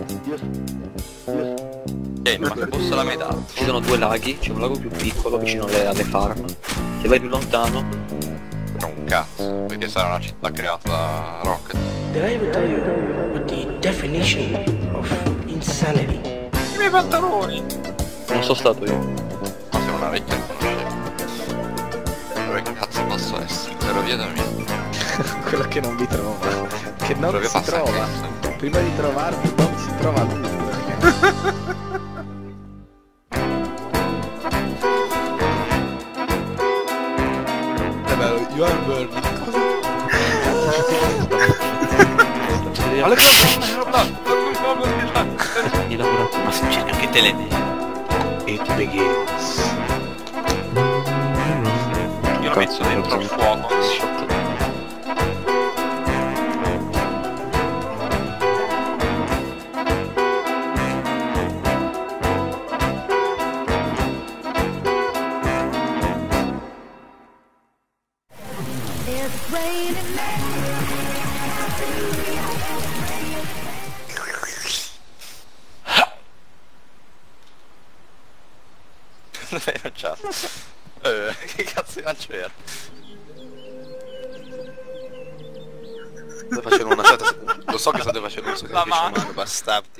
Ma che posso la metà? Ci sono due laghi, c'è un lago più piccolo vicino alle farm. Se vai più lontano... Non un cazzo, perché sarà una città creata da Rocket. Did I ever tell you what the definition of insanity? I miei pantaloni! Non sono stato io. Ma sei una vecchia allora che cazzo posso essere? Ferrovia da me. Quello che non vi trova. Che non Quello che si passa trova. anche Prima di trovarvi non si trova nulla. You are burning. Ma se c'è anche Telenea. It begins. Io lo metto dentro il fuoco. Cosa hai mangiato? Che cazzo di mancio era? Sto facendo una certa... Lo so che state facendo un sacrificio umano, bastardo.